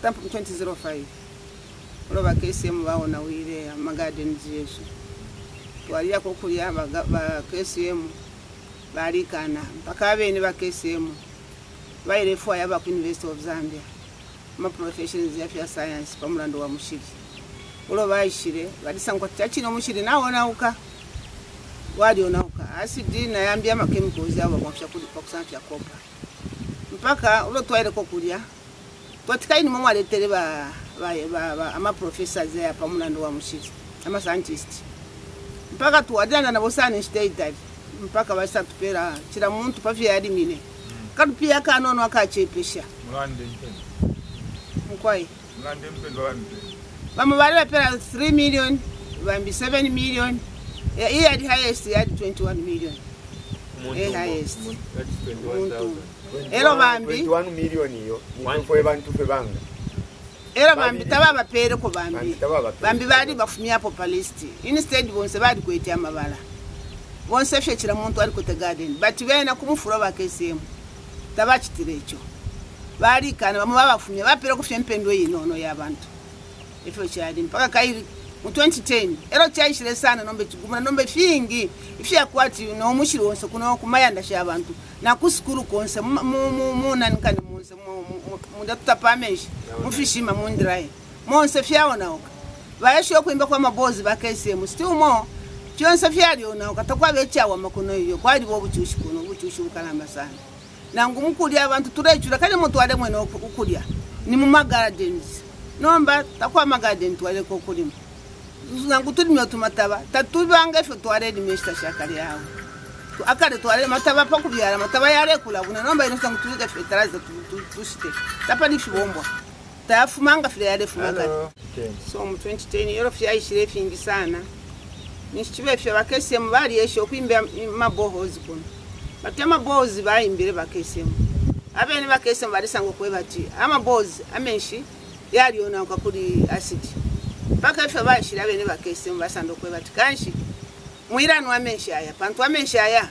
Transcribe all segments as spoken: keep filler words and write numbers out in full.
tampo twenty oh five uloba K C M baona wile magarden yesu twalia ko kulia ba K C M balikana mpaka abene ba K C M baile fo yaba ku University of Zambia ma professions ya fya science pamulando wa mushiri uloba ishire badisango chachino mushiri naona uka wadi onauka asidi na yambia ma chemicals yabo kwafisha kuli kwa kusafya copper mpaka ulo twaile ko kulia twatikaini mama aletere ba ba ba ama professors ya pamulando wa mushiri ama scientists mpaka tuwadana na bosani state mpaka basa tupera kila muntu pavya yadi mine kadupia kanono akachepesha mulande mpendo mkwai mulande mpendo wande bama bali pera three million bambi seven million yeah, he had highest he had twenty-one million eh highest elo bambi twenty-one million iyo niko abantu fe banga era bambi tababa pere ko bambi bambi bali bafumya po palist instead bonse bali kwetya amabala bonse fekira muntu ali ko te garden but bena kumufuro ba K C M tabachitirecho bali kana bamu babafumya bapere kufya mpendo yino yabantu ifo cyadi mpaka kairi mu twenty ten ero cyayishire sana nombe kigumana nombe fingi ifya kwati no mushiri wonse kuno kumayanda shabantu na kusikuru konse mu mu nankani munse mu ndatapamenshi mufishima mu ndrai monse fyaona oka bayasho kwimba kwa mabozi ba K C M still mo cyonse fyali ona okatakwa bechawa makono iyo kwali bo buchushi kuno buchushi bukalamba sana nangu mukuli abantu turechura kale muntu wale mwene okukulya ni mu gardens nomba takwa magarden twale ko kulima nangu tulimyo tumataba tatubanga fe twale dimeshta shakali yawo akale twale mataba pa kubyara mataba yale kula buna nomba ino sangu tuliga fe taraza tushite tapani fibombwa tafumanga file yale fumaka so mu twenty ten yoro fya ishire fingi sana nishibe fya bakese mbali yesho kwimbe mabohozi kuno batema bozi bayimbire ba K C M abene ba K C M bali sango kwebati ama bozi amenshi yali ona kwa kuli acid paka fe bashira abene ba K C M basando kwebati kanshi muirano amenshi aya pantu amenshi aya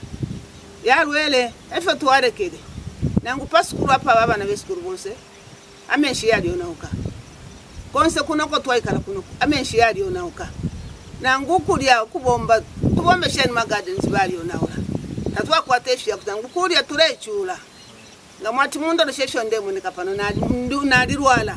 yarwele efe tuwarekede nangu paskuru apa baba na beskuru bonse amenshi yali ona uka konse kuno ko twaikala kuno amenshi yali ona uka nangu kulya kubomba tubombe shani magardens bali ona uka tatwa kwa tefya kutangu kulia turechula ngamwati mundo leshesho ndemu nikapano na ndu nadirwala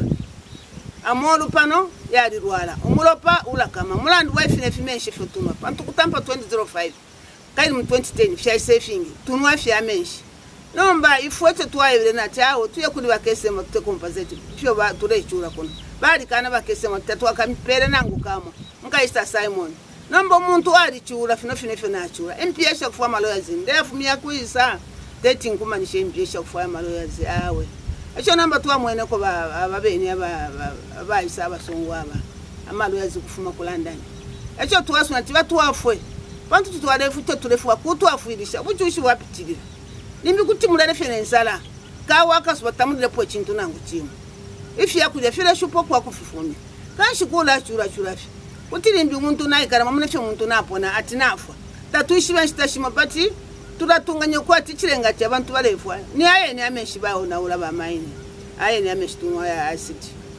amolu pano yadirwala umulopa ula kama mulandu wife ne fimenshi futuma pantu kutampa twenty oh five kaini mu twenty ten fya saving tunwa fya menshi nomba ifuete twaye na tawo tuye kuli bakesema tute compensate fyo ba turechula kono bali kana bakesema tatwa kampere nangu kama mukaista Simon nomba umuntu ali chura fino fino fino achura mpiyesha kufa maloyazi ndefumya kuisa dating kumanisha mpiyesha kufa maloyazi awe acho namba tuwa mwene ko babeni aba abaisa abasongo aba amaloyazi kufuma ku London acho tuwasuna tiba tuwafwe pantu tutwale futo tulefuwa kutwafuirisha buchushi wapitirira nimbi kuti mulale fene sala kawa kaswa tamudile po chintu nangu chimu ifi yakulya fira shupo kwa kufufumi kanshi kula chura chura fi utirimbi umuntu nayi karama munefye umuntu napona ati nafa tatuishi benshitashima bati turatunganye kwa tichirenga cy'abantu barefwa ni aye ni amenshi baho na ura ba maini aye ni amenshi tunwa ya acid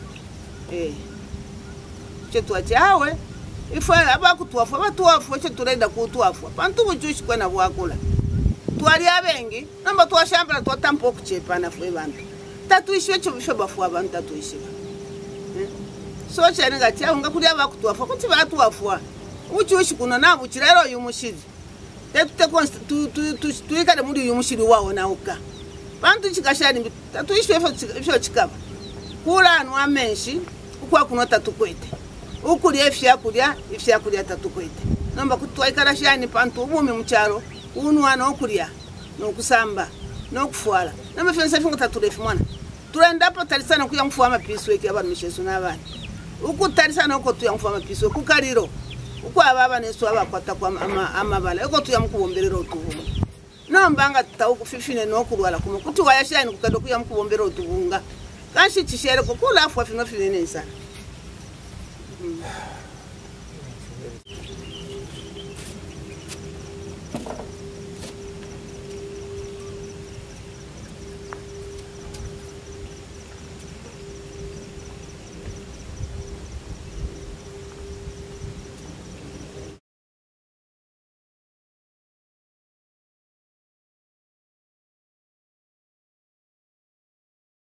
eh chetwa cyawe ifa abakutwafa batwafa cyo turenda kutwafa bantu bujushi kwa na bwakula twali abengi namba twashambira twatampo kuchepana fwe bantu tatuishi cyo bifwe bafu abantu tatuishi so cyane ngati aho ngakuri abakutwafa kuti batwafwa uchushi kuno nabo kirero yumushiri tetute tu tu tuikade muri yumushiri wawo nauka bantu chikashani tatuishwe fyo chikaba kula anu amenshi ukwa kuno tatukwete ukuri efya kulya efya kulya tatukwete namba kutwaikara shani pantu ubumi mucharo unwana okulya no kusamba no kufwala namba fensa fingo taturefu mwana turenda pa talisana kuya mfuwa mapiso eki abantu misheso nabana uku talisana uko tuya mfuwa mapiso kukariro uko ababa neso abakwata kwa ama amabala uko tuya mukubomberero tubunga namba ta ukufifine no kulwala kuma kuti wayashani kukado kuya mukubomberero tubunga kanshi chishere ko kula afwa fino fine nsa